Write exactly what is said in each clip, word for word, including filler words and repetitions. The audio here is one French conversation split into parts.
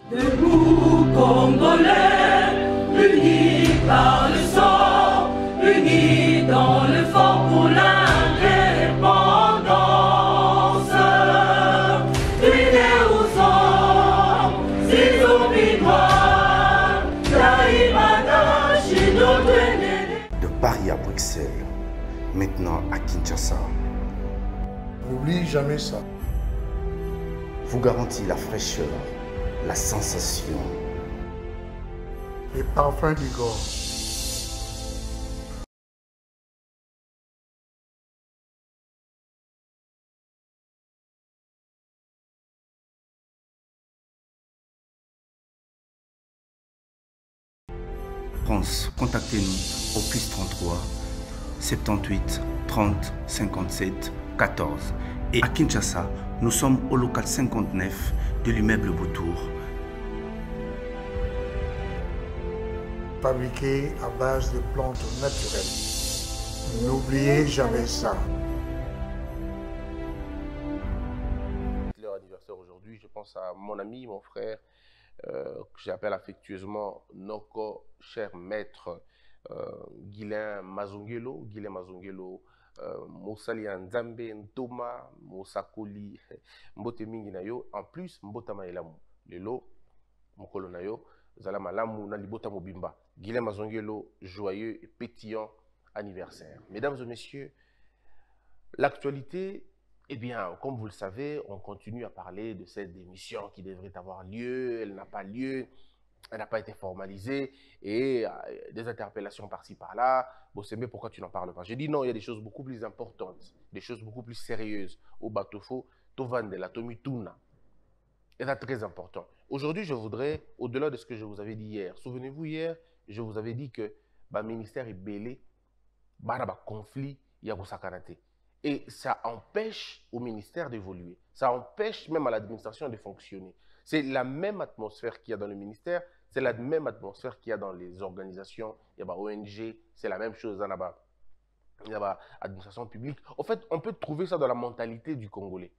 Debout Congolais, unis par le sang, unis dans l'effort pour l'indépendance. Unis aux hommes, ces obinois, Taïmada, Chino, de Paris à Bruxelles, maintenant à Kinshasa. N'oublie jamais ça. Vous garantit la fraîcheur, la sensation. Les parfums du Gord. France, contactez-nous au plus trente-trois, soixante-dix-huit, trente, cinquante-sept, quatorze. Et à Kinshasa, nous sommes au local cinquante-neuf de l'immeuble Beautour. Fabriqué à base de plantes naturelles. N'oubliez jamais ça. Leur anniversaire aujourd'hui, je pense à mon ami, mon frère, euh, que j'appelle affectueusement Noko, cher maître, euh, Guilain Mazongelo, Guilain Mazongelo, euh, Mosali Nzambe, Ntoma, Mosakoli, Mbote Mingi Nayo, en plus, Mbota Maelamu, Lelo, Mokolo Nayo, Zala Malamu, Nalibota Mobimba, Guilain Mazongelo, joyeux et pétillant anniversaire. Mesdames et messieurs, l'actualité, eh bien, comme vous le savez, on continue à parler de cette démission qui devrait avoir lieu, elle n'a pas lieu, elle n'a pas été formalisée, et euh, des interpellations par-ci, par-là. Bon, c'est mais pourquoi tu n'en parles pas? J'ai dit non, il y a des choses beaucoup plus importantes, des choses beaucoup plus sérieuses. Au Batofo, Tovandela, Tomituna. Et c'est très important. Aujourd'hui, je voudrais, au-delà de ce que je vous avais dit hier, souvenez-vous, hier, je vous avais dit que le ministère est belé, il y a un conflit, il y a un sakanate. Et ça empêche au ministère d'évoluer. Ça empêche même à l'administration de fonctionner. C'est la même atmosphère qu'il y a dans le ministère, c'est la même atmosphère qu'il y a dans les organisations. Il y a O N G, c'est la même chose. Il y a l'administration publique. En fait, on peut trouver ça dans la mentalité du Congolais.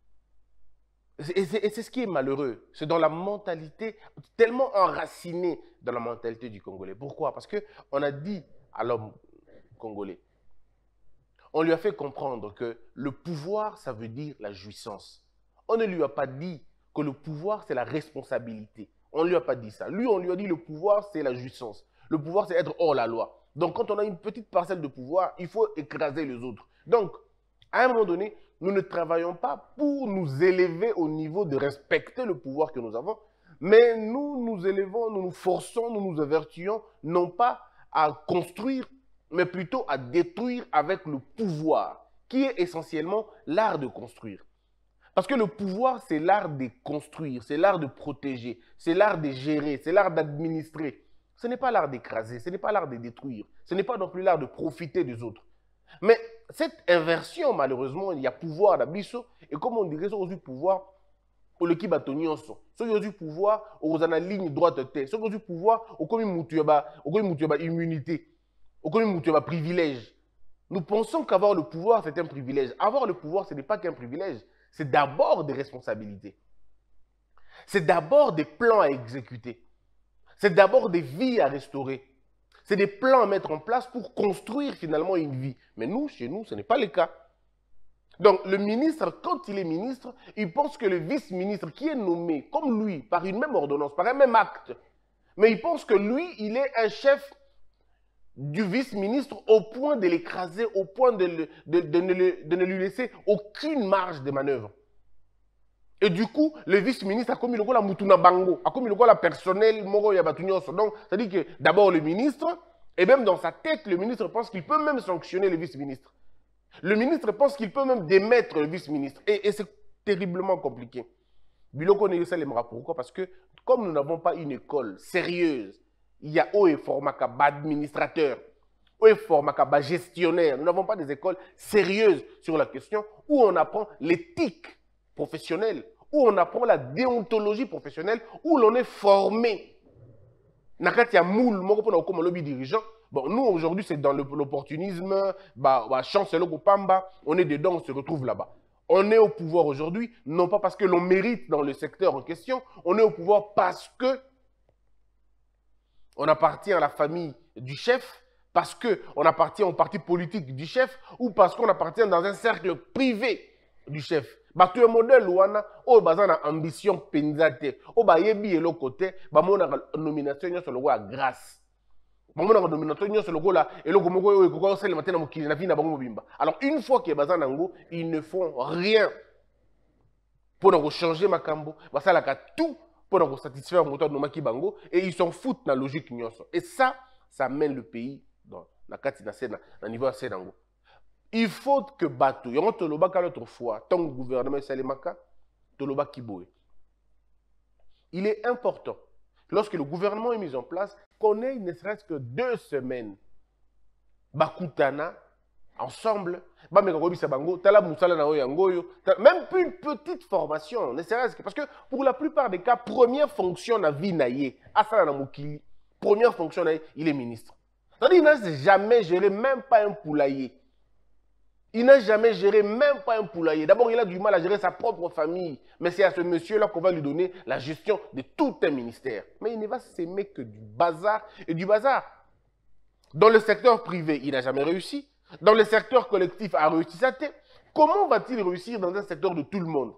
Et c'est ce qui est malheureux. C'est dans la mentalité, tellement enraciné dans la mentalité du Congolais. Pourquoi? Parce qu'on a dit à l'homme congolais, on lui a fait comprendre que le pouvoir, ça veut dire la jouissance. On ne lui a pas dit que le pouvoir, c'est la responsabilité. On ne lui a pas dit ça. Lui, on lui a dit le pouvoir, c'est la jouissance. Le pouvoir, c'est être hors la loi. Donc, quand on a une petite parcelle de pouvoir, il faut écraser les autres. Donc, à un moment donné, nous ne travaillons pas pour nous élever au niveau de respecter le pouvoir que nous avons, mais nous nous élevons, nous nous forçons, nous nous avertissons, non pas à construire, mais plutôt à détruire avec le pouvoir, qui est essentiellement l'art de construire. Parce que le pouvoir, c'est l'art de construire, c'est l'art de protéger, c'est l'art de gérer, c'est l'art d'administrer. Ce n'est pas l'art d'écraser, ce n'est pas l'art de détruire, ce n'est pas non plus l'art de profiter des autres. Mais cette inversion, malheureusement, il y a pouvoir d'abisso, et comme on dirait, c'est du pouvoir, au l'équipe à Tonionso, c'est du pouvoir, aux en ligne droite tête, c'est du pouvoir, au comme il immunité, au comme il privilège. Nous pensons qu'avoir le pouvoir, c'est un privilège. Avoir le pouvoir, ce n'est pas qu'un privilège. C'est d'abord des responsabilités. C'est d'abord des plans à exécuter. C'est d'abord des vies à restaurer. C'est des plans à mettre en place pour construire finalement une vie. Mais nous, chez nous, ce n'est pas le cas. Donc, le ministre, quand il est ministre, il pense que le vice-ministre qui est nommé comme lui, par une même ordonnance, par un même acte, mais il pense que lui, il est un chef du vice-ministre au point de l'écraser, au point de, le, de, de, ne le, de ne lui laisser aucune marge de manœuvre. Et du coup, le vice-ministre a commis le rôle à Mutuna Bango, a commis le rôle à personnel Moro Yabatunyoso. Donc, c'est-à-dire que d'abord le ministre, et même dans sa tête, le ministre pense qu'il peut même sanctionner le vice-ministre. Le ministre pense qu'il peut même démettre le vice-ministre. Et, et c'est terriblement compliqué. Biloko Neyosalemra, pourquoi? Parce que comme nous n'avons pas une école sérieuse, il y a haut et format administrateur, haut et format gestionnaire. Nous n'avons pas des écoles sérieuses sur la question où on apprend l'éthique professionnelle, où on apprend la déontologie professionnelle, où l'on est formé. Nakati a moule, mon repos comme lobby dirigeant. Bon, nous aujourd'hui c'est dans l'opportunisme, bah, bah, chance le pamba, on est dedans, on se retrouve là-bas. On est au pouvoir aujourd'hui, non pas parce que l'on mérite dans le secteur en question, on est au pouvoir parce que on appartient à la famille du chef, parce qu'on appartient au parti politique du chef, ou parce qu'on appartient dans un cercle privé du chef. Bah, tu es modèle ou ana, oh, bah, ça a ambition penzate, oh, bah, yebi et l'autre côté, bah, mon nomination sur le roi grâce. Bah, mon nomination sur le roi là, et l'autre moko, et quoi, c'est le matin, na vie na bango bimba. Alors, une fois que bah, ça nango, ils ne font rien pour nous changer ma cambo, bah, ça la tout pour nous satisfaire mon moteur de Maki Bango, et ils s'en foutent dans la logique nyonso. Et ça, ça mène le pays dans la carte na niveau assez nango. Il faut que Batou, y a un toloba qu'à l'autre fois, tant que gouvernement Salemaka, toloba Kiboé. Il est important, lorsque le gouvernement est mis en place, qu'on ait ne serait-ce que deux semaines, Bakutana, ensemble, même plus une petite formation, ne serait-ce que parce que pour la plupart des cas, première fonction na vie naïe, Asana Mukili, première fonction naïe, il est ministre. C'est-à-dire, il n'a jamais géré même pas un poulailler. Il n'a jamais géré même pas un poulailler. D'abord, il a du mal à gérer sa propre famille. Mais c'est à ce monsieur-là qu'on va lui donner la gestion de tout un ministère. Mais il ne va s'aimer que du bazar et du bazar. Dans le secteur privé, il n'a jamais réussi. Dans le secteur collectif, il a réussi sa tête. Comment va-t-il réussir dans un secteur de tout le monde?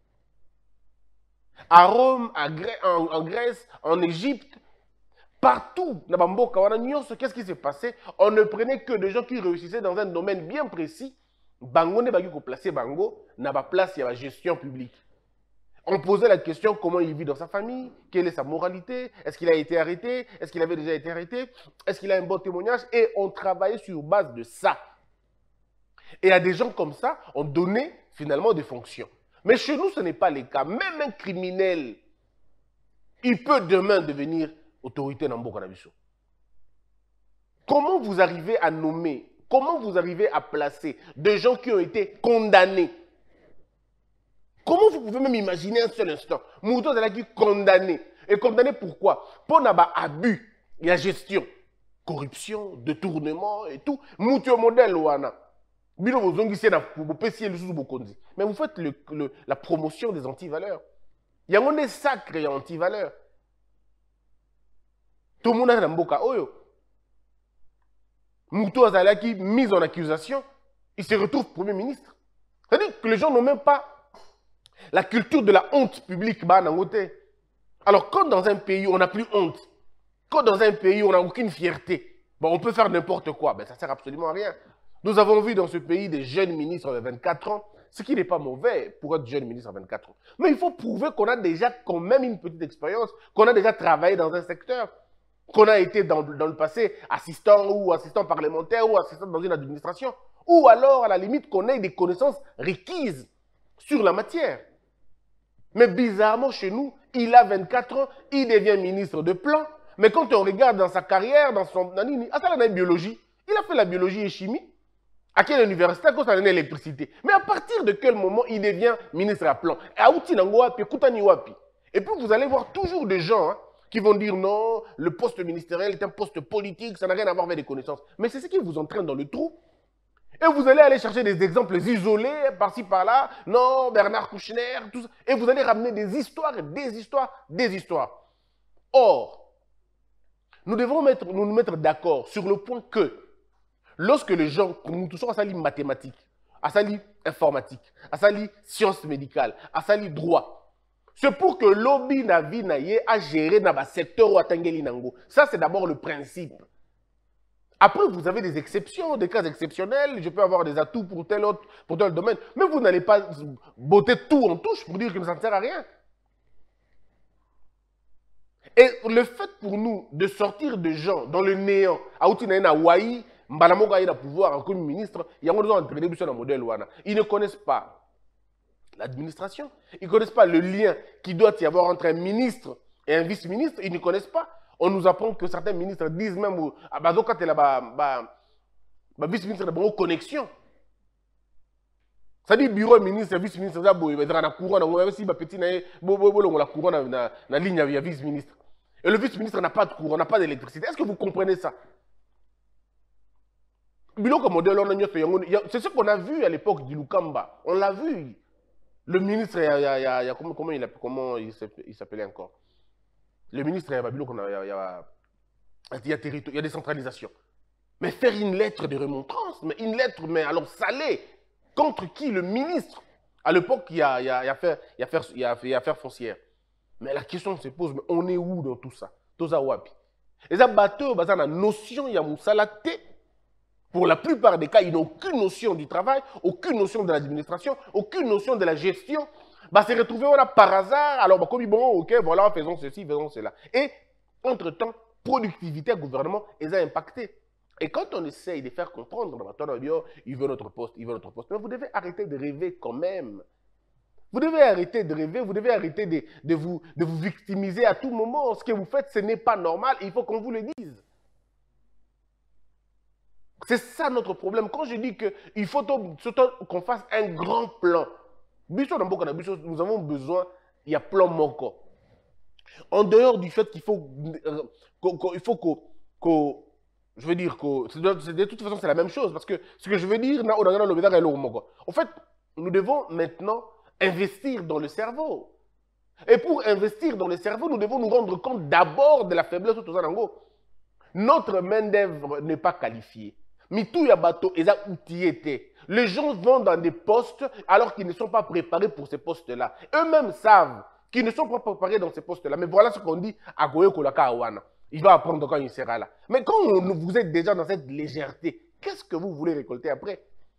À Rome, à Grè en, en Grèce, en Égypte, partout, qu'est-ce qui s'est passé? On ne prenait que des gens qui réussissaient dans un domaine bien précis. Bango ne pas placer Bango, n'a pas place, il y a la gestion publique. On posait la question comment il vit dans sa famille, quelle est sa moralité, est-ce qu'il a été arrêté, est-ce qu'il avait déjà été arrêté, est-ce qu'il a un bon témoignage, et on travaillait sur base de ça. Et à des gens comme ça, on donnait finalement des fonctions. Mais chez nous, ce n'est pas le cas. Même un criminel, il peut demain devenir autorité dans Mboka Nabiso. Comment vous arrivez à nommer, comment vous arrivez à placer des gens qui ont été condamnés? Comment vous pouvez même imaginer un seul instant Mouto Zalaki condamné. Et condamné pourquoi? Pour n'avoir abus, la gestion, corruption, détournement et tout. Mouto modèle ouana. Mais vous faites le, le, la promotion des antivaleurs. Il y a des sacrés antivaleurs. Tout le monde a un mboka oyo. Mouto Azalaki mis en accusation, il se retrouve Premier ministre. C'est-à-dire que les gens n'ont même pas la culture de la honte publique. Alors quand dans un pays on n'a plus honte, quand dans un pays on n'a aucune fierté, bon, on peut faire n'importe quoi, ben, ça ne sert absolument à rien. Nous avons vu dans ce pays des jeunes ministres de vingt-quatre ans, ce qui n'est pas mauvais pour être jeune ministre à vingt-quatre ans. Mais il faut prouver qu'on a déjà quand même une petite expérience, qu'on a déjà travaillé dans un secteur, qu'on a été dans, dans le passé assistant ou assistant parlementaire ou assistant dans une administration, ou alors à la limite qu'on ait des connaissances requises sur la matière. Mais bizarrement chez nous, il a vingt-quatre ans, il devient ministre de plan, mais quand on regarde dans sa carrière, dans son... Ah, ça, la biologie, il a fait la biologie et chimie. À quelle université? À cause de l'électricité. Mais à partir de quel moment il devient ministre à plan? Et puis vous allez voir toujours des gens hein, qui vont dire non, le poste ministériel est un poste politique, ça n'a rien à voir avec des connaissances. Mais c'est ce qui vous entraîne dans le trou. Et vous allez aller chercher des exemples isolés, par-ci, par-là. Non, Bernard Kouchner, tout ça. Et vous allez ramener des histoires, des histoires, des histoires. Or, nous devons mettre, nous, nous mettre d'accord sur le point que lorsque les gens, comme nous tous, à sali mathématiques, à sali informatique, à sali sciences médicales, à sali droit, c'est pour que lobby na vie naye a géré dans le secteur ou atangeli nango. Ça, c'est d'abord le principe. Après, vous avez des exceptions, des cas exceptionnels. Je peux avoir des atouts pour tel autre, pour tel domaine. Mais vous n'allez pas botter tout en touche pour dire que ça ne sert à rien. Et le fait pour nous de sortir des gens dans le néant, à Outinaïna Hawaii, Mbalamoga a pouvoir comme ministre, il y a un entraîné sur le modèle Wana. Ils ne connaissent pas l'administration, ils ne connaissent pas le lien qui doit y avoir entre un ministre et un vice-ministre, ils ne connaissent pas. On nous apprend que certains ministres disent même à Bazoka te la vice-ministre de connexion. Ça dit bureau ministre, vice-ministre, ça il va être la couronne, on va aussi petit la couronne na la ligne avec vice-ministre. Et le vice-ministre n'a pas de courant, n'a pas d'électricité. Est-ce que vous comprenez ça? C'est ce qu'on a vu à l'époque du Lukamba. On l'a vu. Le ministre, il y a, il y a, il y a, il y a comment, comment il, comment il s'appelait encore? Le ministre, il y a, il y a, il y a, il y a, territoire, il y a décentralisation. Mais faire une lettre de remontrance, mais une lettre, mais alors salée, contre qui? Le ministre. À l'époque, il y a, il y a, il y a affaire, il y a affaire, il y a, il y a affaire foncière. Mais la question se pose, mais on est où dans tout ça? Toza wapi. Et ça, bateau, bah, ça, la notion, il y a moussalaté. Pour la plupart des cas, ils n'ont aucune notion du travail, aucune notion de l'administration, aucune notion de la gestion. Bah, c'est retrouvé voilà, par hasard. Alors, bah, comme bon, ok, voilà, faisons ceci, faisons cela. Et, entre-temps, productivité, gouvernement, ils ont impacté. Et quand on essaye de faire comprendre, il veut notre poste, il veut notre poste, mais vous devez arrêter de rêver quand même. Vous devez arrêter de rêver, vous devez arrêter de, de, vous, de vous victimiser à tout moment. Ce que vous faites, ce n'est pas normal, il faut qu'on vous le dise. C'est ça notre problème. Quand je dis qu'il faut qu'on fasse un grand plan, nous avons besoin, il y a plan Moko. En dehors du fait qu'il faut, il faut que, je veux dire que, de toute façon c'est la même chose, parce que ce que je veux dire, en fait, nous devons maintenant investir dans le cerveau. Et pour investir dans le cerveau, nous devons nous rendre compte d'abord de la faiblesse de tout ça. Notre main-d'œuvre n'est pas qualifiée. Mitou Yabato et outillé. Les gens vont dans des postes alors qu'ils ne sont pas préparés pour ces postes-là. Eux-mêmes savent qu'ils ne sont pas préparés dans ces postes-là. Mais voilà ce qu'on dit à Goye Kolaka Awana. Il va apprendre quand il sera là. Mais quand vous êtes déjà dans cette légèreté, qu'est-ce que vous voulez récolter après?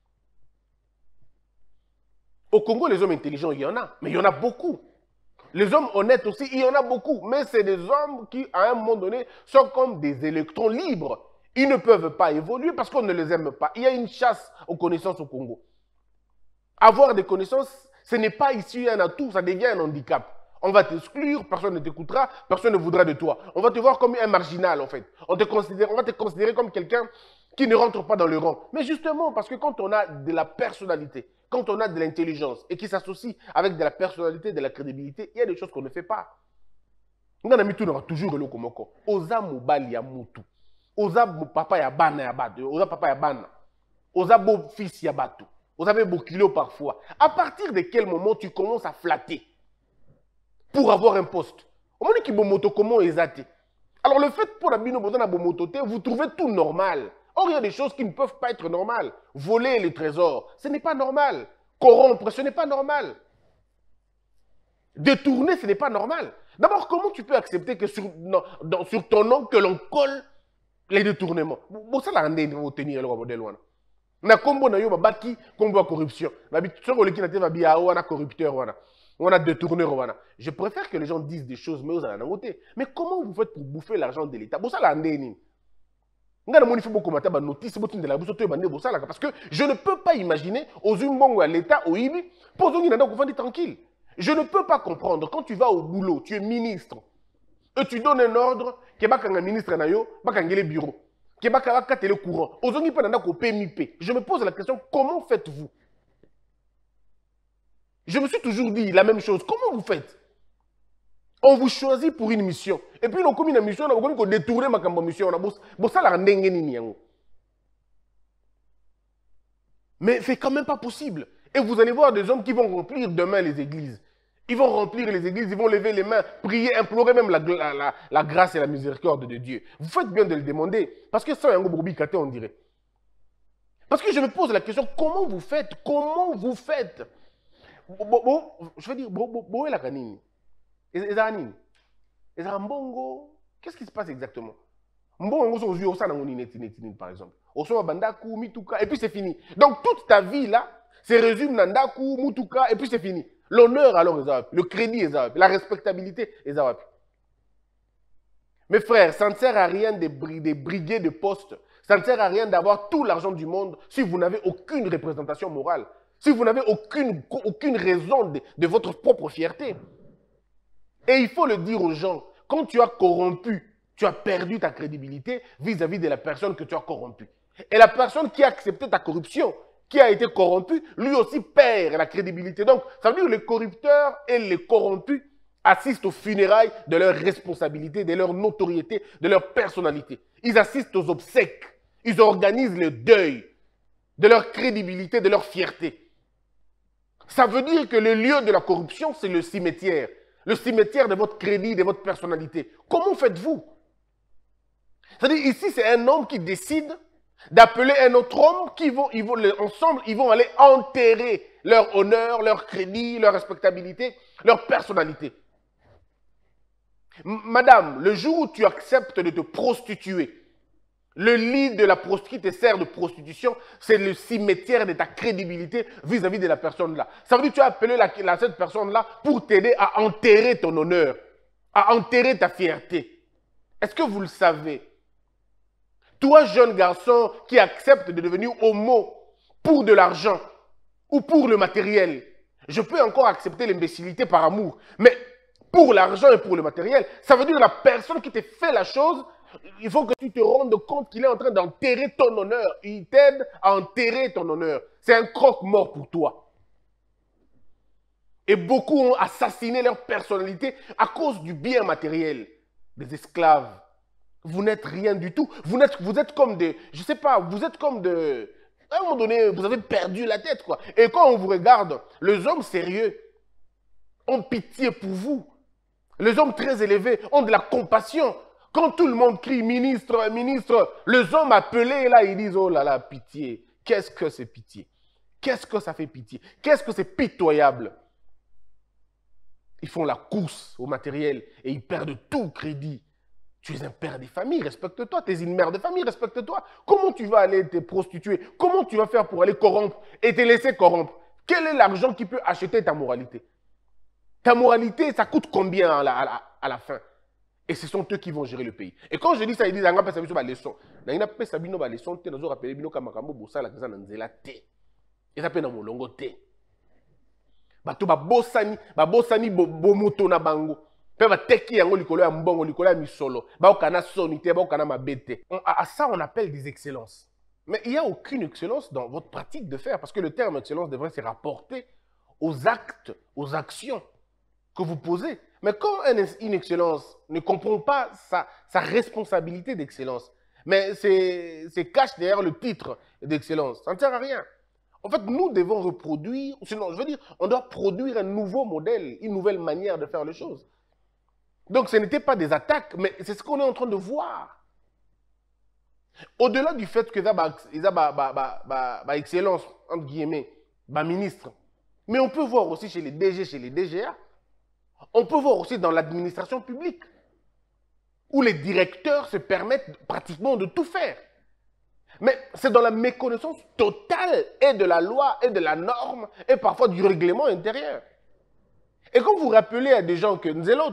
Au Congo, les hommes intelligents, il y en a. Mais il y en a beaucoup. Les hommes honnêtes aussi, il y en a beaucoup. Mais c'est des hommes qui, à un moment donné, sont comme des électrons libres. Ils ne peuvent pas évoluer parce qu'on ne les aime pas. Il y a une chasse aux connaissances au Congo. Avoir des connaissances, ce n'est pas ici un atout, ça devient un handicap. On va t'exclure, personne ne t'écoutera, personne ne voudra de toi. On va te voir comme un marginal, en fait. On, te considère, on va te considérer comme quelqu'un qui ne rentre pas dans le rang. Mais justement, parce que quand on a de la personnalité, quand on a de l'intelligence et qui s'associe avec de la personnalité, de la crédibilité, il y a des choses qu'on ne fait pas. On a mis tout dans toujours le komoko. Oza mobali ya mutu. Oza papa ya bana ya batu. Oza papa ya bana. Oza beau fils ya batu. Oza beau kilo parfois. À partir de quel moment tu commences à flatter pour avoir un poste? Au moment qui bomoto comment ezate. Alors le fait pour la bino botana bomotote, vous trouvez tout normal. Or il y a des choses qui ne peuvent pas être normales. Voler les trésors, ce n'est pas normal. Corrompre, ce n'est pas normal. Détourner, ce n'est pas normal. D'abord, comment tu peux accepter que sur, non, dans, sur ton nom, que l'on colle les détournements? Bon, ça, la rendez vous tenir le modèle. On a combo na yo babaki, combo à corruption. On a corrupteur, on a détourneur. Je préfère que les gens disent des choses, mais aux côté. Mais comment vous faites pour bouffer l'argent de l'État? Bon, ça, la rendez parce que je ne peux pas imaginer aux Umbongo à l'État, au I B I, pour que tranquille. Je ne peux pas comprendre, quand tu vas au boulot, tu es ministre, et tu donnes un ordre, que un ministre na yo, le bureau, que le courant, je me pose la question, comment faites-vous? Je me suis toujours dit la même chose, comment vous faites? On vous choisit pour une mission. Et puis, on a une mission, on a détourné ma mission. Mais c'est quand même pas possible. Et vous allez voir des hommes qui vont remplir demain les églises. Ils vont remplir les églises, ils vont lever les mains, prier, implorer même la, la, la, la grâce et la miséricorde de Dieu. Vous faites bien de le demander. Parce que ça, on dirait. Parce que je me pose la question, comment vous faites? Comment vous faites? Je veux dire, où est la canine? Qu'est-ce qui se passe exactement? Par exemple. Et puis c'est fini. Donc toute ta vie là, se résume Nandaku, Mutuka, et puis c'est fini. L'honneur alors, le crédit, la respectabilité, mes frères, ça ne sert à rien de briguer de postes. Ça ne sert à rien d'avoir tout l'argent du monde si vous n'avez aucune représentation morale. Si vous n'avez aucune, aucune raison de, de votre propre fierté. Et il faut le dire aux gens, quand tu as corrompu, tu as perdu ta crédibilité vis-à-vis de la personne que tu as corrompue. Et la personne qui a accepté ta corruption, qui a été corrompue, lui aussi perd la crédibilité. Donc, ça veut dire que les corrupteurs et les corrompus assistent aux funérailles de leur responsabilité, de leur notoriété, de leur personnalité. Ils assistent aux obsèques. Ils organisent le deuil de leur crédibilité, de leur fierté. Ça veut dire que le lieu de la corruption, c'est le cimetière. Le cimetière de votre crédit, de votre personnalité. Comment faites-vous? C'est-à-dire, ici, c'est un homme qui décide d'appeler un autre homme qui vont, ils vont, ensemble, ils vont aller enterrer leur honneur, leur crédit, leur respectabilité, leur personnalité. Madame, le jour où tu acceptes de te prostituer, le lit de la prostituée te sert de prostitution, c'est le cimetière de ta crédibilité vis-à-vis de la personne là. Ça veut dire que tu as appelé la, la, cette personne-là pour t'aider à enterrer ton honneur, à enterrer ta fierté. Est-ce que vous le savez? Toi, jeune garçon qui accepte de devenir homo pour de l'argent ou pour le matériel, je peux encore accepter l'imbécilité par amour, mais pour l'argent et pour le matériel, ça veut dire que la personne qui te fait la chose, il faut que tu te rendes compte qu'il est en train d'enterrer ton honneur. Il t'aide à enterrer ton honneur. C'est un croque-mort pour toi. Et beaucoup ont assassiné leur personnalité à cause du bien matériel. Des esclaves. Vous n'êtes rien du tout. Vous êtes, vous êtes comme des... Je sais pas, vous êtes comme de... À un moment donné, vous avez perdu la tête, quoi. Et quand on vous regarde, les hommes sérieux ont pitié pour vous. Les hommes très élevés ont de la compassion. Quand tout le monde crie « ministre, ministre », les hommes appelés, là, ils disent « oh là là, pitié ». Qu'est-ce que c'est pitié? Qu'est-ce que ça fait pitié? Qu'est-ce que c'est pitoyable? Ils font la course au matériel et ils perdent tout crédit. Tu es un père de famille, respecte-toi. Tu es une mère de famille, respecte-toi. Comment tu vas aller te prostituer? Comment tu vas faire pour aller corrompre et te laisser corrompre? Quel est l'argent qui peut acheter ta moralité? Ta moralité, ça coûte combien à la, à la, à la fin? Et ce sont eux qui vont gérer le pays. Et quand je dis ça, ils disent, on va passer sur la leçon. On va passer sur la leçon, on va rappeler bino kamakambo bossa la kasa nanzela te. Et ça peut na molongo te. Bato ba bossani, ba bossani bomoto na bango. Pe ba teki yango likolo ya mbongo, likolo ya misolo. Ba okana sonité, ba okana mabete. À ça, on appelle des excellences. Mais il n'y a aucune excellence dans votre pratique de faire, parce que le terme excellence devrait se rapporter aux actes, aux actions que vous posez. Mais quand une excellence ne comprend pas sa, sa responsabilité d'excellence, mais c'est cache derrière le titre d'excellence, ça ne sert à rien. En fait, nous devons reproduire, sinon, je veux dire, on doit produire un nouveau modèle, une nouvelle manière de faire les choses. Donc, ce n'était pas des attaques, mais c'est ce qu'on est en train de voir. Au-delà du fait que ça a excellence, entre guillemets, bah, ministre, mais on peut voir aussi chez les D G, chez les D G A, on peut voir aussi dans l'administration publique, où les directeurs se permettent pratiquement de tout faire. Mais c'est dans la méconnaissance totale et de la loi et de la norme et parfois du règlement intérieur. Et quand vous rappelez à des gens que nous allons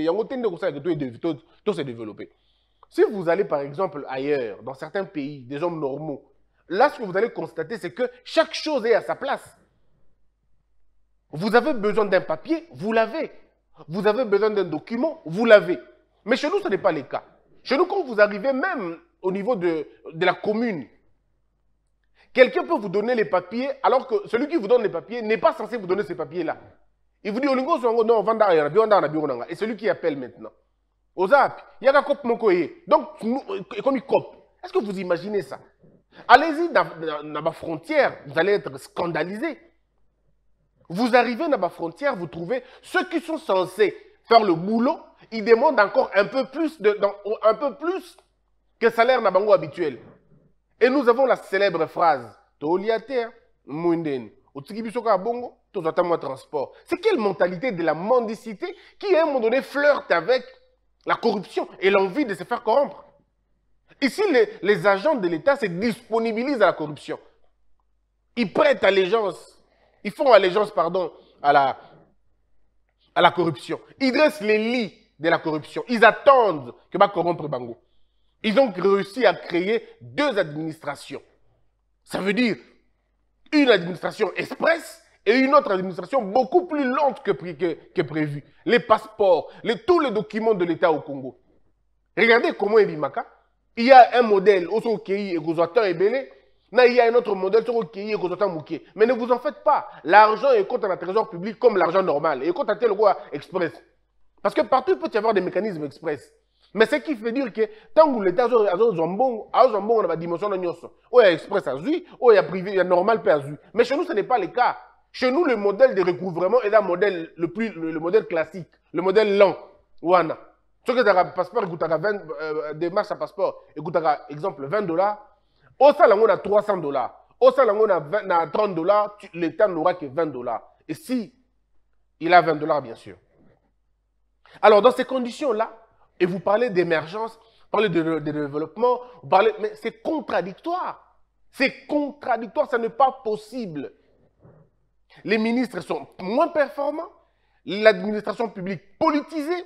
tout se développer. Si vous allez par exemple ailleurs, dans certains pays, des hommes normaux, là ce que vous allez constater, c'est que chaque chose est à sa place. Vous avez besoin d'un papier, vous l'avez. Vous avez besoin d'un document, vous l'avez. Mais chez nous, ce n'est pas le cas. Chez nous, quand vous arrivez même au niveau de, de la commune, quelqu'un peut vous donner les papiers, alors que celui qui vous donne les papiers n'est pas censé vous donner ces papiers-là. Il vous dit, non, et celui qui appelle maintenant. Ozap, il y a un cop mokoye. Donc, comme il cop. Est-ce que vous imaginez ça? Allez-y dans, dans, dans ma frontière, vous allez être scandalisés. Vous arrivez dans ma frontière, vous trouvez ceux qui sont censés faire le boulot, ils demandent encore un peu plus, de, dans, un peu plus que le salaire nabango habituel. Et nous avons la célèbre phrase Toliater, Munden, Otsikibisoka Bongo, Tozatamo transport. C'est quelle mentalité de la mendicité qui, à un moment donné, flirte avec la corruption et l'envie de se faire corrompre? Ici, les, les agents de l'État se disponibilisent à la corruption. Ils prêtent allégeance. Ils font allégeance, pardon, à la, à la corruption. Ils dressent les lits de la corruption. Ils attendent que va corrompre Bango. Ils ont réussi à créer deux administrations. Ça veut dire une administration express et une autre administration beaucoup plus lente que, que, que prévu. Les passeports, les, tous les documents de l'État au Congo. Regardez comment Ebimaka. Il y a un modèle, Osokéi et Gozoatan et Belé. Il y a un autre modèle, mais ne vous en faites pas. L'argent est compte à la trésor public comme l'argent normal. Et compte à tel roi express. Parce que partout, il peut y avoir des mécanismes express. Mais ce qui fait dire que tant que l'État a un zombon, a un zombon, on a une dimension de nyoso. Ou il y a express à Zui, ou il y a privé, il y a normal à Zui. Mais chez nous, ce n'est pas le cas. Chez nous, le modèle de recouvrement est un modèle, le, plus, le, le modèle classique, le modèle lent. Wana. Ce que tu as un passeport, écoute, vingt, euh, démarche à passeport, écoute, exemple, vingt dollars. Au salon, on a trois cents dollars. Au salon, on a trente dollars. L'État n'aura que vingt dollars. Et si il a vingt dollars, bien sûr. Alors, dans ces conditions-là, et vous parlez d'émergence, vous parlez de, de, de développement, vous parlez, mais c'est contradictoire. C'est contradictoire, ça n'est pas possible. Les ministres sont moins performants, l'administration publique politisée,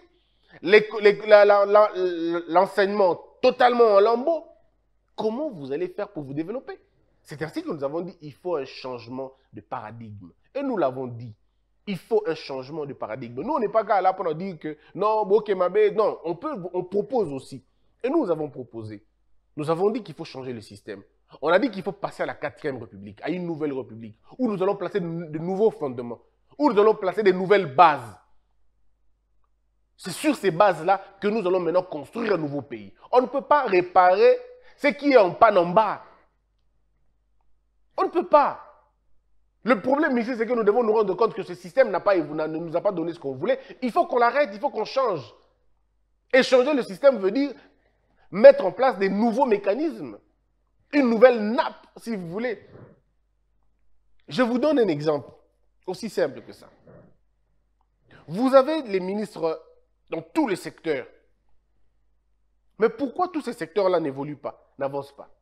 l'enseignement totalement en lambeaux. Comment vous allez faire pour vous développer? C'est ainsi que nous avons dit qu'il faut un changement de paradigme. Et nous l'avons dit. Il faut un changement de paradigme. Nous, on n'est pas là pour dire que non, ok, mabé, non, on, peut, on propose aussi. Et nous, nous avons proposé. Nous avons dit qu'il faut changer le système. On a dit qu'il faut passer à la quatrième république, à une nouvelle république, où nous allons placer de, de nouveaux fondements, où nous allons placer de nouvelles bases. C'est sur ces bases-là que nous allons maintenant construire un nouveau pays. On ne peut pas réparer ce qui est en panne en bas. On ne peut pas. Le problème ici, c'est que nous devons nous rendre compte que ce système n'a pas, ne nous a pas donné ce qu'on voulait. Il faut qu'on l'arrête, il faut qu'on change. Et changer le système veut dire mettre en place des nouveaux mécanismes. Une nouvelle nappe, si vous voulez. Je vous donne un exemple, aussi simple que ça. Vous avez les ministres dans tous les secteurs. Mais pourquoi tous ces secteurs-là n'évoluent pas, n'avancent pas?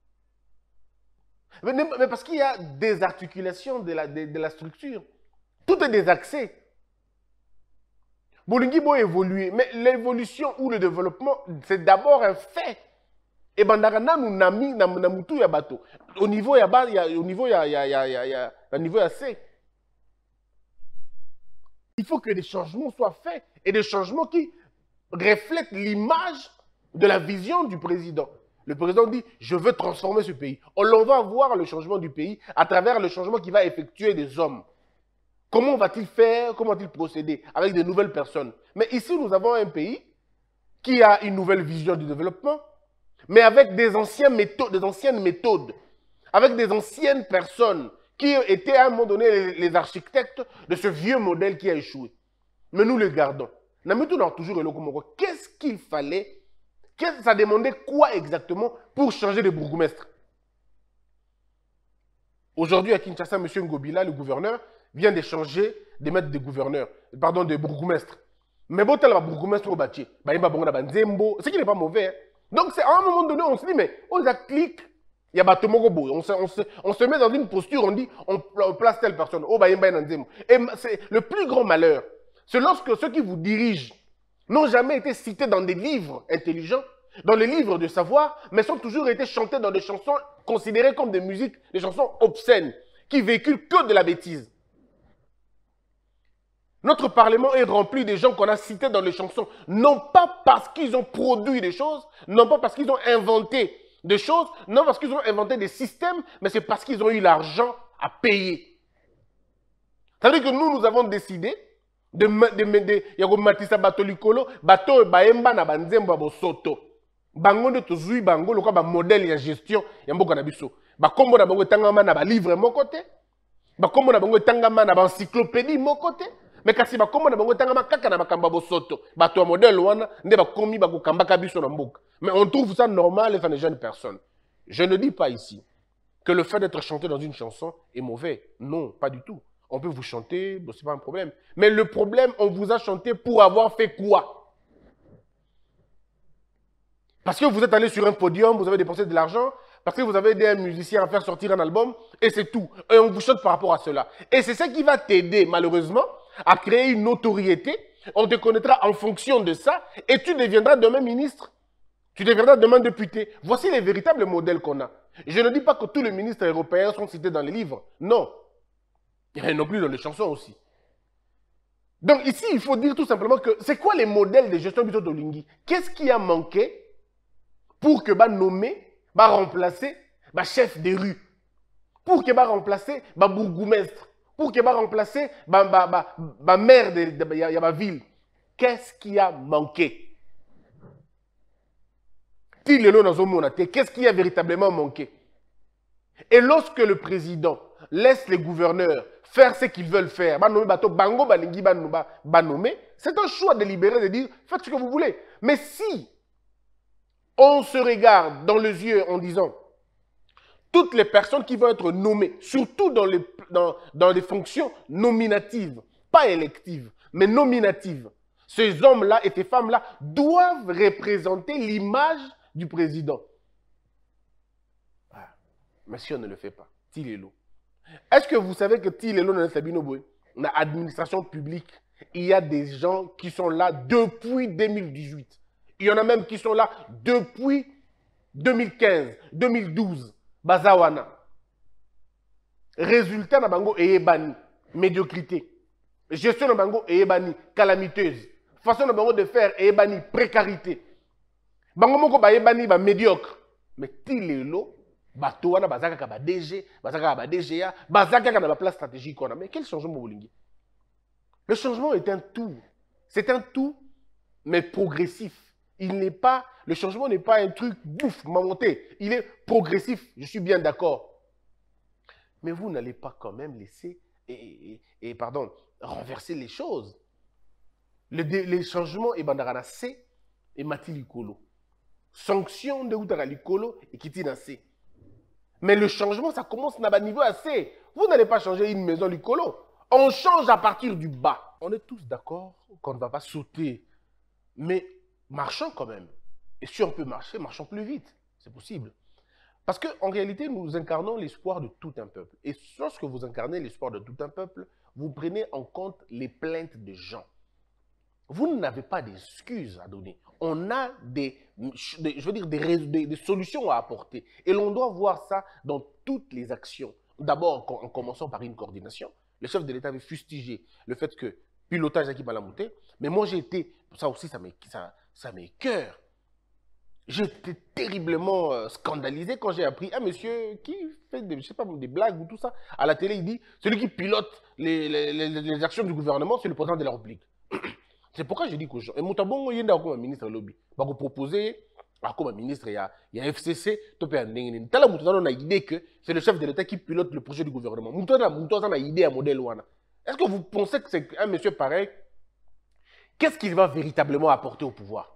Mais, mais parce qu'il y a des articulations de la, de, de la structure. Tout est désaxé. Bolingi peut évoluer, mais l'évolution ou le développement, c'est d'abord un fait. Et bandagana nous nami namutu ya bateau. Au niveau ya bas, au niveau ya ya ya ya ya, au niveau ya C. Il faut que des changements soient faits et des changements qui reflètent l'image de la vision du président. Le président dit, je veux transformer ce pays. On va voir le changement du pays à travers le changement qui va effectuer des hommes. Comment va-t-il faire? Comment va-t-il procéder? Avec de nouvelles personnes. Mais ici, nous avons un pays qui a une nouvelle vision du développement, mais avec des anciennes méthodes, des anciennes méthodes, avec des anciennes personnes qui étaient à un moment donné les, les architectes de ce vieux modèle qui a échoué. Mais nous le gardons. Qu'est-ce qu'il fallait? Ça demandait quoi exactement pour changer de bourgmestre? Aujourd'hui, à Kinshasa, M. Ngobila, le gouverneur, vient de changer de maître de gouverneur, pardon, de bourgmestre. Mais bon, tel bourgmestre au bâti, ce qui n'est pas mauvais. Hein. Donc, à un moment donné, on se dit, mais on a clic, il y a on se, on, se, on se met dans une posture, on dit, on, on place telle personne. Et le plus grand malheur, c'est lorsque ceux qui vous dirigent n'ont jamais été cités dans des livres intelligents, dans les livres de savoir, mais sont toujours été chantés dans des chansons considérées comme des musiques, des chansons obscènes, qui véhiculent que de la bêtise. Notre Parlement est rempli de gens qu'on a cités dans les chansons, non pas parce qu'ils ont produit des choses, non pas parce qu'ils ont inventé des choses, non parce qu'ils ont inventé des systèmes, mais c'est parce qu'ils ont eu l'argent à payer. C'est-à-dire que nous, nous avons décidé de de yako matisa bato likolo bato baemba na banzembo bo soto bango de tozui bango lokwa ba modèle ya gestion ya mboka na biso ba kombo na bango tangama na ba livre moko te ba kombo na bango tangama na ba encyclopédie moko te mais kasi ba kombo na bango tangama kaka na makamba bo soto bato ya modèle wana nde ba komi ba ko kambaka biso na mboka. Mais on trouve ça normal et ça ne gêne personne. Je ne dis pas ici que le fait d'être chanté dans une chanson est mauvais. Non, pas du tout. On peut vous chanter, bon, ce n'est pas un problème. Mais le problème, on vous a chanté pour avoir fait quoi? Parce que vous êtes allé sur un podium, vous avez dépensé de l'argent, parce que vous avez aidé un musicien à faire sortir un album, et c'est tout. Et on vous chante par rapport à cela. Et c'est ça qui va t'aider, malheureusement, à créer une notoriété. On te connaîtra en fonction de ça, et tu deviendras demain ministre. Tu deviendras demain député. Voici les véritables modèles qu'on a. Je ne dis pas que tous les ministres européens sont cités dans les livres. Non. Il y en a non plus dans les chansons aussi. Donc ici, il faut dire tout simplement que c'est quoi les modèles de gestion du Totolingui? Qu'est-ce qui a manqué pour que bah nommer, bah remplacer, bah chef de rue, pour que bah remplacer, bah bourgmestre, pour que bah remplacer, bah bah bah, bah maire de, de, de, de, de ma ville? Qu'est-ce qui a manqué? Qu'est-ce qui a véritablement manqué? Et lorsque le président laisse les gouverneurs faire ce qu'ils veulent faire, c'est un choix délibéré de dire faites ce que vous voulez. Mais si on se regarde dans les yeux en disant toutes les personnes qui vont être nommées, surtout dans les, dans, dans les fonctions nominatives, pas électives, mais nominatives, ces hommes-là et ces femmes-là doivent représenter l'image du président. Ah, mais si on ne le fait pas, Tilelo. Est-ce que vous savez que Tilelo dans l'administration publique, il y a des gens qui sont là depuis deux mille dix-huit. Il y en a même qui sont là depuis deux mille quinze, deux mille douze. Bazawana. Résultat na bango eyebani, médiocrité. Gestion na bango eyebani, calamiteuse. Façon na bango de faire eyebani, précarité. Bango moko ba eyebani ba médiocre. Mais Tilelo, bato wana bazaka ka ba D G, bazaka ka ba D G A, bazaka ka na ba place stratégique on a. Mais quel changement bolingi? Le changement est un tout. C'est un tout, mais progressif. Il n'est pas, le changement n'est pas un truc bouffe, mamonté. Il est progressif, je suis bien d'accord. Mais vous n'allez pas quand même laisser, et, et, et pardon, renverser les choses. Le, les changements, et bandarana C, et mati likolo. Sanction de outara likolo, et kiti na C. Mais le changement, ça commence à niveau à C. Vous n'allez pas changer une maison likolo. On change à partir du bas. On est tous d'accord qu'on ne va pas sauter. Mais marchons quand même. Et si on peut marcher, marchons plus vite. C'est possible. Parce qu'en réalité, nous incarnons l'espoir de tout un peuple. Et lorsque vous incarnez l'espoir de tout un peuple, vous prenez en compte les plaintes des gens. Vous n'avez pas d'excuses à donner. On a des, des, je veux dire, des, des, des solutions à apporter. Et l'on doit voir ça dans toutes les actions. D'abord, en commençant par une coordination. Le chef de l'État avait fustigé le fait que pilotage à qui balamouté. Mais moi, j'ai été, ça aussi, ça m'écoeure. J'étais terriblement euh, scandalisé quand j'ai appris un monsieur qui fait des, je sais pas, des blagues ou tout ça. À la télé, il dit, celui qui pilote les, les, les, les actions du gouvernement, c'est le président de la République. C'est pourquoi je dis qu'aux gens, et Moutabongo, il y a un ministre lobby. Il va proposer, comme ministre, il y a, il y a F C C, on a l'idée que c'est le chef de l'État qui pilote le projet du gouvernement. Moutabongo a idée à modèle. Est-ce que vous pensez que c'est un monsieur pareil? Qu'est-ce qu'il va véritablement apporter au pouvoir?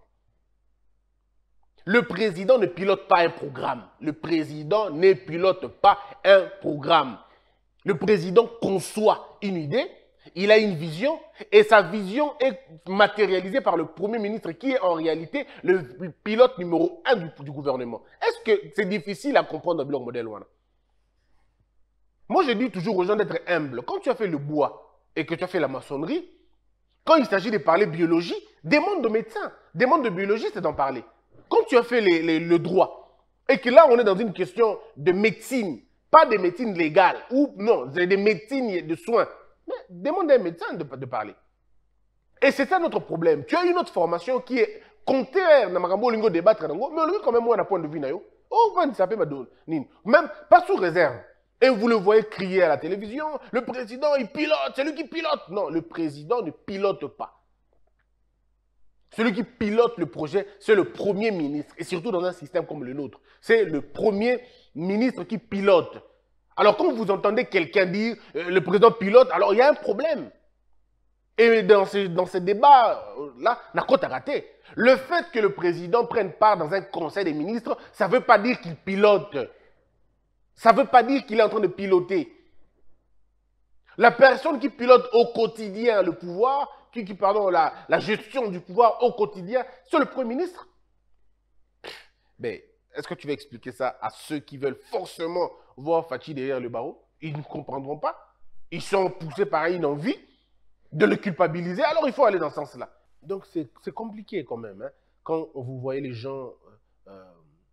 Le président ne pilote pas un programme. Le président ne pilote pas un programme. Le président conçoit une idée, il a une vision, et sa vision est matérialisée par le Premier ministre qui est en réalité le pilote numéro un du, du gouvernement. Est-ce que c'est difficile à comprendre dans le modèle wana? Moi, je dis toujours aux gens d'être humbles. Quand tu as fait le bois et que tu as fait la maçonnerie, quand il s'agit de parler biologie, demande aux médecins. Demande de biologistes d'en parler. Quand tu as fait les, les, le droit, et que là, on est dans une question de médecine, pas de médecine légale, ou non, c'est des médecines de soins, mais demande à un médecin de, de parler. Et c'est ça notre problème. Tu as une autre formation qui est contraire, à débattre, mais lui, quand même, moi, d'un point de vue, oh, ça peut même pas sous réserve. Et vous le voyez crier à la télévision, le président, il pilote, c'est lui qui pilote. Non, le président ne pilote pas. Celui qui pilote le projet, c'est le Premier ministre. Et surtout dans un système comme le nôtre. C'est le Premier ministre qui pilote. Alors quand vous entendez quelqu'un dire euh, le président pilote, alors il y a un problème. Et dans ce, dans ce débat-là, n'a qu'à rater. Le fait que le président prenne part dans un conseil des ministres, ça ne veut pas dire qu'il pilote. Ça ne veut pas dire qu'il est en train de piloter. La personne qui pilote au quotidien le pouvoir, qui, qui pardon, la, la gestion du pouvoir au quotidien, c'est le Premier ministre. Mais est-ce que tu vas expliquer ça à ceux qui veulent forcément voir Fachi derrière le barreau? Ils ne comprendront pas. Ils sont poussés par une envie de le culpabiliser, alors il faut aller dans ce sens-là. Donc c'est compliqué quand même, hein, quand vous voyez les gens euh,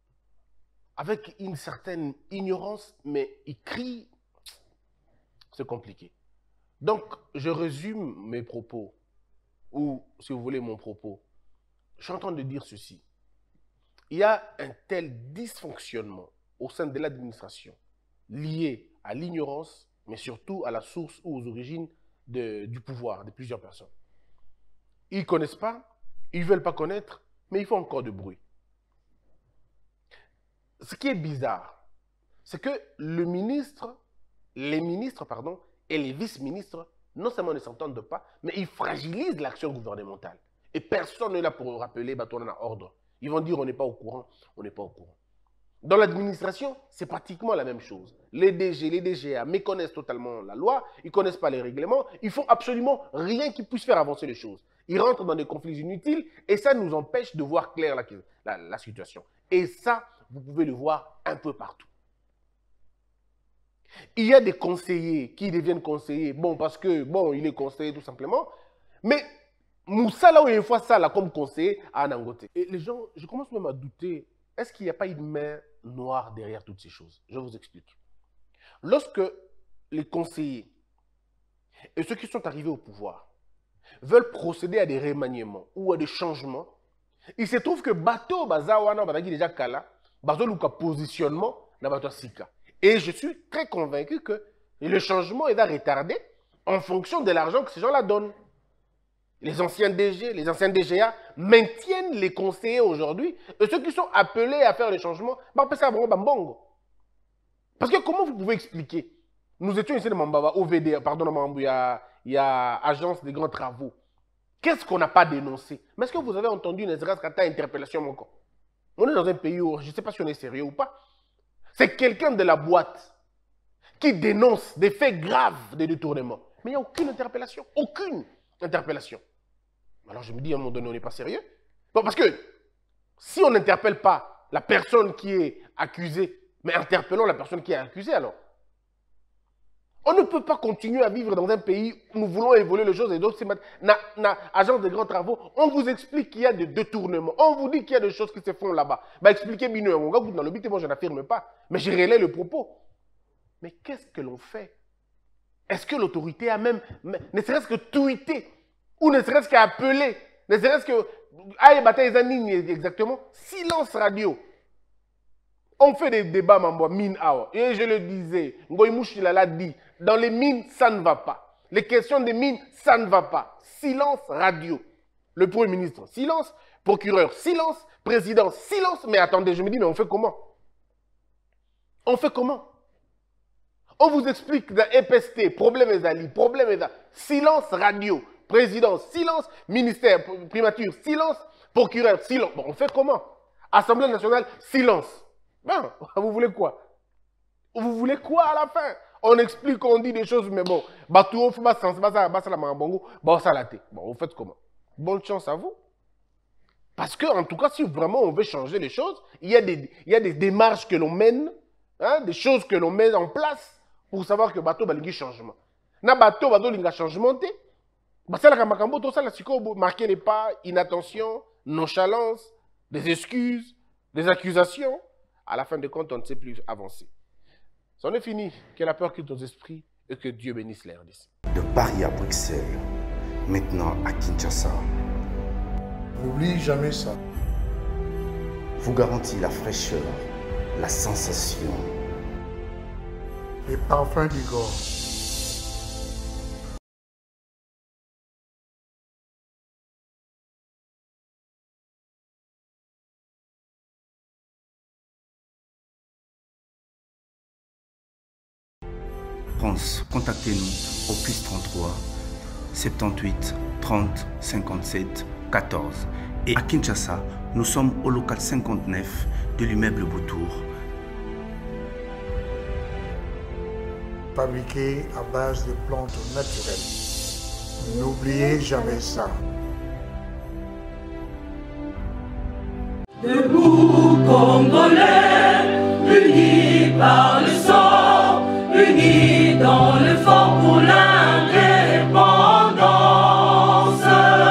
avec une certaine ignorance, mais ils crient, c'est compliqué. Donc je résume mes propos, ou si vous voulez mon propos. Je suis en train de dire ceci. Il y a un tel dysfonctionnement au sein de l'administration lié à l'ignorance, mais surtout à la source ou aux origines de, du pouvoir de plusieurs personnes. Ils ne connaissent pas, ils ne veulent pas connaître, mais il faut encore de bruit. Ce qui est bizarre, c'est que le ministre les ministres pardon, et les vice-ministres, non seulement ne s'entendent pas, mais ils fragilisent l'action gouvernementale. Et personne n'est là pour rappeler, bah, on a ordre. Ils vont dire, on n'est pas au courant, on n'est pas au courant. Dans l'administration, c'est pratiquement la même chose. Les D G, les D G A méconnaissent totalement la loi, ils ne connaissent pas les règlements, ils font absolument rien qui puisse faire avancer les choses. Ils rentrent dans des conflits inutiles et ça nous empêche de voir clair la, la, la situation. Et ça, vous pouvez le voir un peu partout. Il y a des conseillers qui deviennent conseillers, bon, parce que, bon, il est conseiller tout simplement, mais Moussa, là où il faut ça, là, comme conseiller à Nangote. Et les gens, je commence même à douter, est-ce qu'il n'y a pas une main noire derrière toutes ces choses? Je vous explique. Lorsque les conseillers et ceux qui sont arrivés au pouvoir veulent procéder à des remaniements ou à des changements, il se trouve que bateau bazawana badaki déjà kala, bazo luka positionnement na bato sika. Et je suis très convaincu que le changement est retardé en fonction de l'argent que ces gens-là donnent. Les anciens D G, les anciens D G A maintiennent les conseillers aujourd'hui et ceux qui sont appelés à faire les changements, bah, on peut ça vraiment bambongo. Parce que comment vous pouvez expliquer? Nous étions ici de Mambaba, O V D, pardon, il y a, il y a Agence des grands travaux. Qu'est-ce qu'on n'a pas dénoncé? Mais est-ce que vous avez entendu une interpellation mon corps? On est dans un pays où je ne sais pas si on est sérieux ou pas. C'est quelqu'un de la boîte qui dénonce des faits graves de détournement. Mais il n'y a aucune interpellation. Aucune interpellation. Alors je me dis, à un moment donné, on n'est pas sérieux. Bon, parce que si on n'interpelle pas la personne qui est accusée, mais interpellons la personne qui est accusée alors. On ne peut pas continuer à vivre dans un pays où nous voulons évoluer les choses et d'autres, na, na, agence de grands travaux, on vous explique qu'il y a des détournements, on vous dit qu'il y a des choses qui se font là-bas. Bah, expliquez-moi, dans le but, moi je n'affirme pas, mais je relais le propos. Mais qu'est-ce que l'on fait? Est-ce que l'autorité a même, ne serait-ce que tweeté, ou ne serait-ce qu'à appeler, ne serait-ce que, aïe, bataille exactement, silence radio. On fait des débats, mambo, mine hour. Et je le disais, Ngoy Mouchila l'a dit, dans les mines, ça ne va pas. Les questions des mines, ça ne va pas. Silence radio. Le Premier ministre, silence. Procureur, silence. Président, silence. Mais attendez, je me dis, mais on fait comment? On fait comment? On vous explique dans E P S T, problème est ali, problème est là. Silence radio. Président, silence. Ministère, primature, silence. Procureur, silence. Bon, on fait comment? Assemblée nationale, silence. Ben, vous voulez quoi? Vous voulez quoi à la fin? On explique, on dit des choses, mais bon, bateau, faut pas sens, basa, basa la mambongo, basa la tête. Bon, vous faites comment? Bonne chance à vous. Parce que, en tout cas, si vraiment on veut changer les choses, il y a des, il y a des démarches que l'on mène, hein, des choses que l'on met en place pour savoir que bateau va lingi changement. Na bateau va linga changement té. Basa la kamakambo, tout ça, la siko, marquer les pas, inattention, nonchalance, des excuses, des accusations. À la fin de compte, on ne sait plus avancer. C'en est fini. Que la peur quitte nos esprits et que Dieu bénisse l'air d'ici. De Paris à Bruxelles, maintenant à Kinshasa. N'oublie jamais ça. Vous garantit la fraîcheur, la sensation. Les parfums d'Igor. France, contactez-nous au plus trente-trois, soixante-dix-huit, trente, cinquante-sept, quatorze. Et à Kinshasa, nous sommes au local cinquante-neuf de l'immeuble Boutour. Fabriqué à base de plantes naturelles. N'oubliez jamais ça. Debout Congolais, unis par le sang, unis dans le fort pour l'indépendance.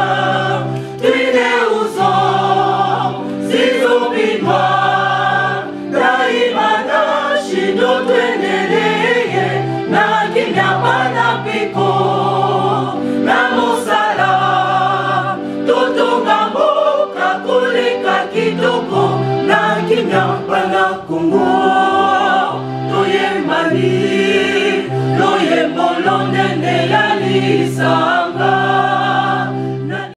Tués aux hommes, si obinois, Daimana, Shido, Tweneleye, Nakinyapana Piko, Namosala, Totongambo, Kakuleka Kitoko, Nakinyapana Kongo, Toyemani. Loye molonde ne ya lisa.